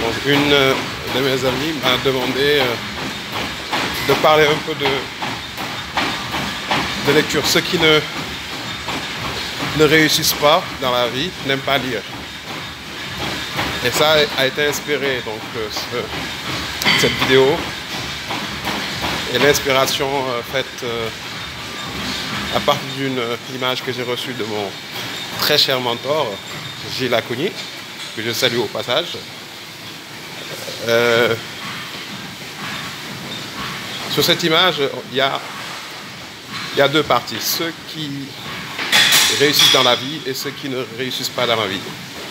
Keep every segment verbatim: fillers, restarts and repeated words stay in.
Donc une euh, de mes amies m'a demandé euh, de parler un peu de, de lecture. Ceux qui ne, ne réussissent pas dans la vie n'aiment pas lire. Et ça a été inspiré, donc, euh, ce, cette vidéo. Et l'inspiration euh, faite euh, à partir d'une image que j'ai reçue de mon très cher mentor, Gilles Lacouni, que je salue au passage. Euh, sur cette image, il y a, il y a deux parties. Ceux qui réussissent dans la vie et ceux qui ne réussissent pas dans la vie.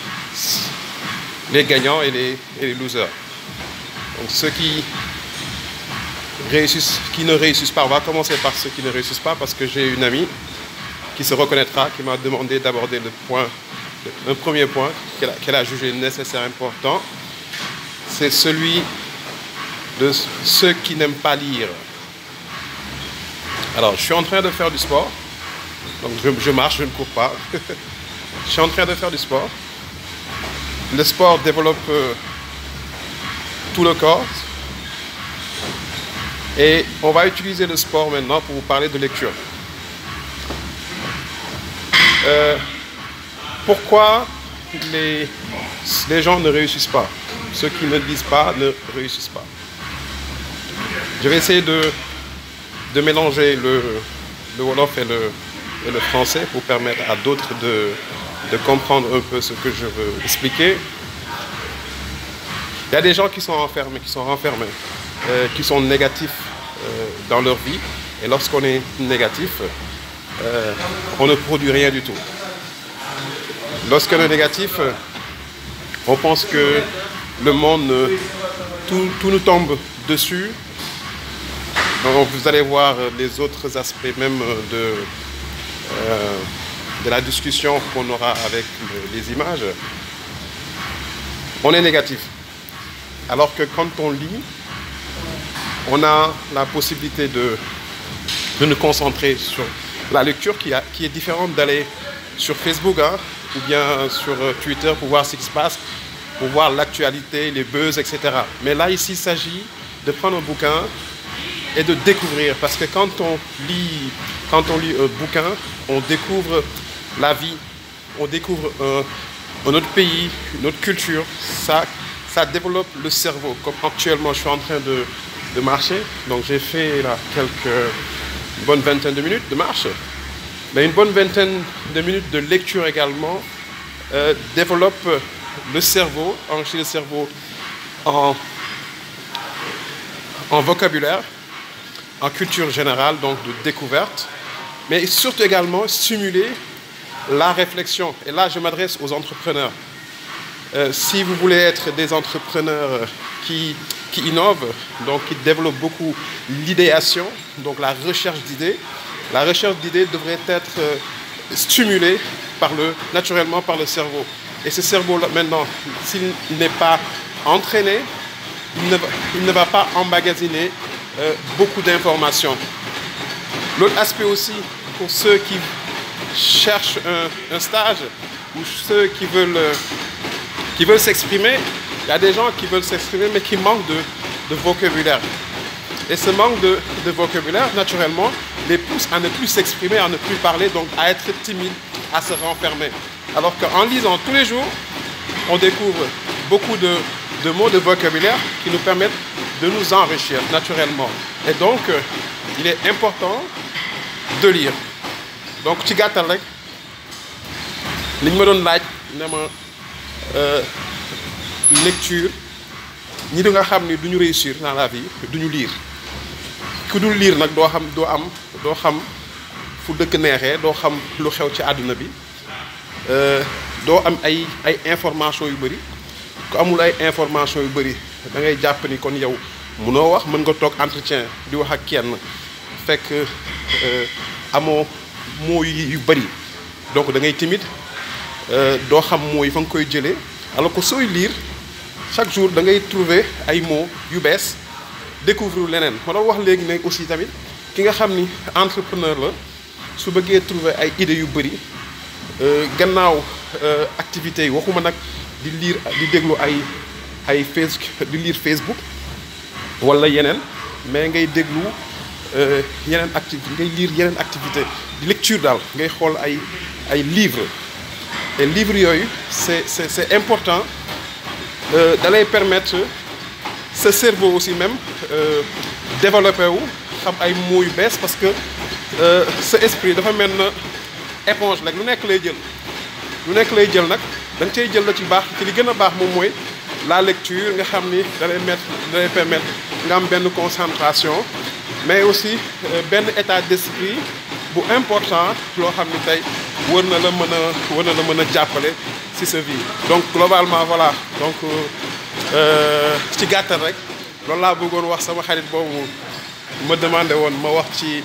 Les gagnants et les, et les losers. Donc ceux qui réussissent, qui ne réussissent pas, on va commencer par ceux qui ne réussissent pas, parce que j'ai une amie qui se reconnaîtra, qui m'a demandé d'aborder le point, un premier point qu'elle a, qu'elle a jugé nécessaire, important, c'est celui de ceux qui n'aiment pas lire. Alors, je suis en train de faire du sport, donc je, je marche, je ne cours pas. Je suis en train de faire du sport. Le sport développe euh, tout le corps. Et on va utiliser le sport maintenant pour vous parler de lecture. Euh, pourquoi les, les gens ne réussissent pas? Ceux qui ne lisent pas ne réussissent pas. Je vais essayer de, de mélanger le, le Wolof et le, et le français pour permettre à d'autres de, de comprendre un peu ce que je veux expliquer. Il y a des gens qui sont enfermés, qui sont renfermés, euh, qui sont négatifs euh, dans leur vie. Et lorsqu'on est négatif, euh, on ne produit rien du tout. Lorsqu'on est négatif, on pense que le monde, tout, tout nous tombe dessus. Donc vous allez voir les autres aspects même de, euh, de la discussion qu'on aura avec les images. On est négatif. Alors que quand on lit, on a la possibilité de, de nous concentrer sur la lecture qui, a, qui est différente d'aller sur Facebook, hein, ou bien sur Twitter pour voir ce qui se passe, pour voir l'actualité, les buzz, et cetera. Mais là, ici, il s'agit de prendre un bouquin et de découvrir. Parce que quand on lit, quand on lit un bouquin, on découvre la vie, on découvre un, un autre pays, une autre culture. Ça, ça développe le cerveau. Comme actuellement, je suis en train de, de marcher. Donc, j'ai fait là, quelques, une bonne vingtaine de minutes de marche. Mais une bonne vingtaine de minutes de lecture également euh, développe le cerveau, enrichit le cerveau en, en vocabulaire, en culture générale, donc de découverte, mais surtout également stimuler la réflexion. Et là, je m'adresse aux entrepreneurs. Euh, si vous voulez être des entrepreneurs qui, qui innovent, donc qui développent beaucoup l'idéation, donc la recherche d'idées, la recherche d'idées devrait être euh, stimulée par le, naturellement par le cerveau. Et ce cerveau-là, maintenant, s'il n'est pas entraîné, il ne va, il ne va pas emmagasiner euh, beaucoup d'informations. L'autre aspect aussi, pour ceux qui cherchent un, un stage ou ceux qui veulent, euh, qui veulent s'exprimer, il y a des gens qui veulent s'exprimer mais qui manquent de, de vocabulaire. Et ce manque de, de vocabulaire, naturellement, les pousse à ne plus s'exprimer, à ne plus parler, donc à être timide, à se renfermer. Alors qu'en lisant tous les jours, on découvre beaucoup de, de mots, de vocabulaire qui nous permettent de nous enrichir naturellement. Et donc, euh, il est important de lire. Donc, ci gàttal rek li ñu ma doon laaj ne ma lecture ñi di nga xam ni du ñu réussir dans la vie du ñu lire. ku dul lire nag doo xam doo am doo xam fu dëkk neexee doo xam lu xew ci àdduna bi. doo am ay ay information yu bëri ku amul ay information yu bëri da ngay jàpp ni kon yow munoo wax mën nga toog entretien di wax ak kenn fekk amoo mots yu bëri donc da ngay timide doo xam mots yi fa nga koy jëlee alors que sooy lire chaque jour da ngay trouver ay mots yu bees découvrir leneen ma doon wax léegi ne aussi tamit ki nga xam ni entrepreneur la su bëggee trouver ay idées yu bëri gannaaw activités yi waxuma nag di lire di déglu ay ay Facebook di lire Facebook wala yeneen mais ngay déglu yeneen activité ngay lire yeneen activité di lecture daal ngay xool ay ay livres et livres yooyu c'est c'est c'est important da lay permettre ce cerveau aussi même développer wu xam ay mots yu bees parce que sa esprit dafa mel na éponge nag lu nekk lay jël lu nekk lay jël nag da nga cay jël la ci baax ci li gën a baax moom mooy la lecture nga xam ni da lay mettre da lay permettre nga am benn concentration mais aussi benn état d'esprit bu important loo xam ni tey wër na la mën a wër na la mën a jàppale ci sa vie. Donc globalement voilà donc ci gàttal rek loolu laa bëggoon wax sama xarit boobu ma demandé woon ma wax ci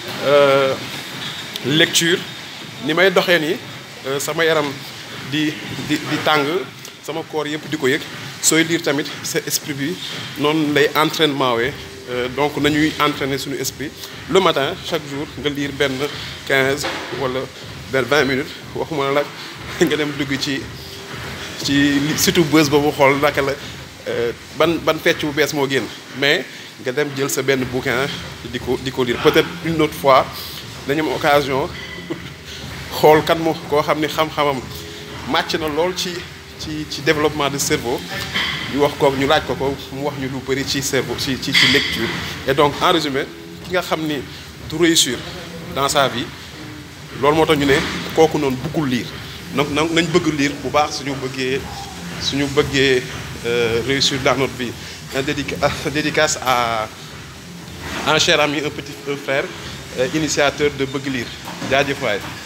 lecture ni may doxee nii sama yaram di di di tàng sama corps yëpp di ko yëg sooy lire tamit sa esprit bi noonu lay entraînement wee donc nañuy entraîner suñu esprit le matin chaque jour nga lire benn quinze wala benn vingt minutes waxuma la nag nga dem dugg ci ci surtout buzz boobu xool naka la ban ban fecc bu bees moo génn mais nga dem jël sa benn bouquin di ko di ko lire peut-être une autre fois dañu am occasion xool kan moo koo xam ni xam-xamam màcc na lool ci ci ci développement du cerveau ñu wax ko ñu laaj ko ko mu wax ñu lu bari ci cerveau ci ci ci lecture et donc en résumé ki nga xam ni du réussir dans sa vie loolu moo tax ñu ne kooku noonu bëggul lire donc nañ bëgg lire bu baax suñu bëggee suñu bëggee réussir dans notre vie. Un dédica dédicace à un cher ami un petit frère initiateur de Bëgg Lire jaajëf waay